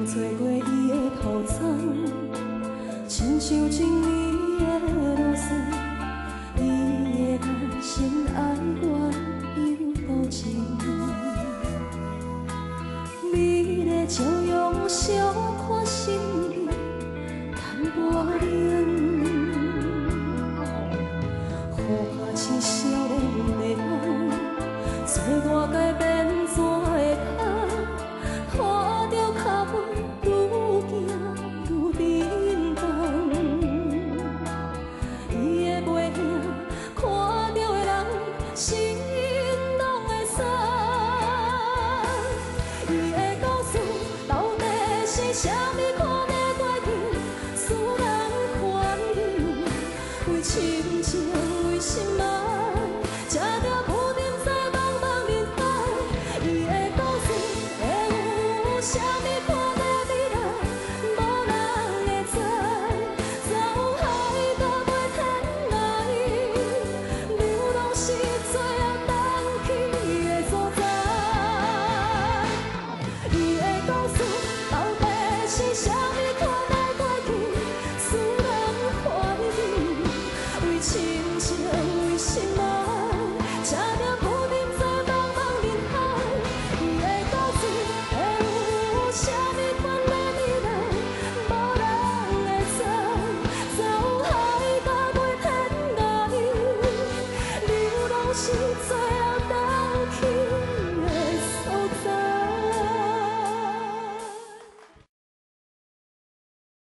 找过伊的土藏，亲像情义的路线，伊的眼神爱我又多情，美丽照样烧看心意，淡薄冷。花痴少年的梦，做我改变怎会通？拖着脚步愈行愈沉重。伊的背影，看着的人心拢会酸。伊的故事到底是啥物款的过程？使人怀疑，为亲情。 为心爱，吃着苦甜在茫茫人海，伊的故事会有啥？